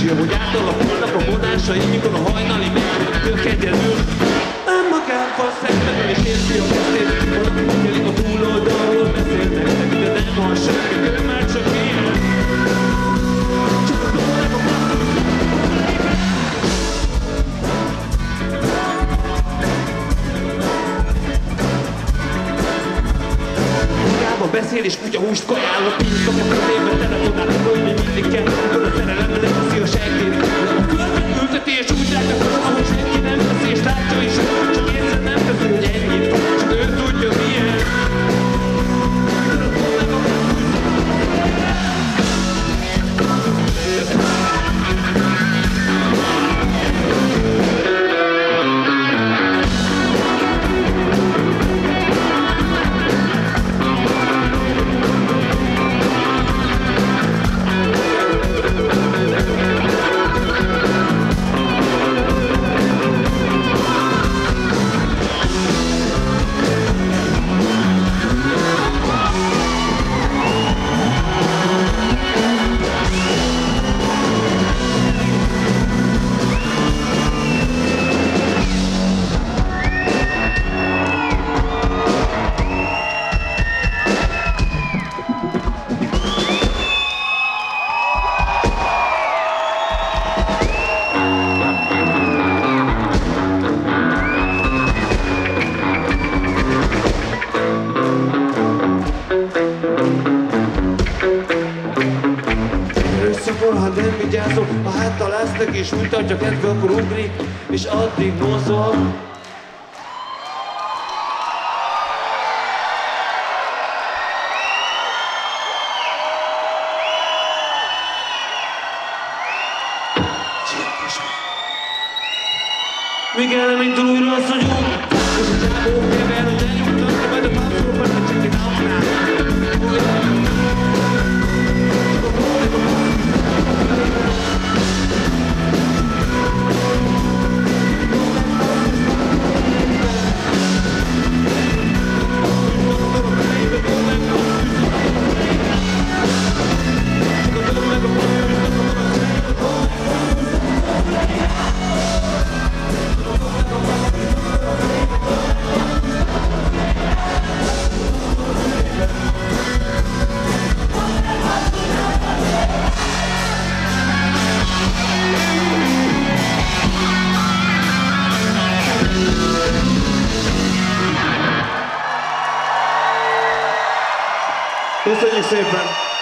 Messél, hogy átalakulnak a vonásaim, mikor a hajnali megtök egyedül. Önmagán fasz szemben és érzi a beszéd. Valami félik a túloldalról beszélnek, de nem van semmi, ő már csak ilyen. Csak a túlnak a beszél és kutyahúst kajál, a pinc kap a kezébe, telefonál, hogy még mindig kell, akkor a szerelemre nem veszi a segtét. A földön ülteti és úgy látja, ahogy senki nem veszi, és látja is, csak észre nem teszi, hogy ennyit, csak ő tudja milyen. Ha nem vigyázol, ha háttal lesznek és mutatja kedve, akkor ugrik, és addig mozog. Még eleménytől újra azt mondjuk, és a csábó kever, hogy elnyugtatja, majd a pászolóban nem csak egy napnál. Köszönjük szépen!